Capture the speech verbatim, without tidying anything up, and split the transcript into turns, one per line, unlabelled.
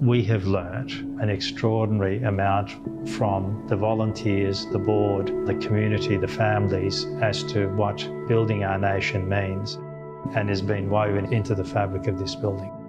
We have learnt an extraordinary amount from the volunteers, the board, the community, the families as to what building our nation means and has been woven into the fabric of this building.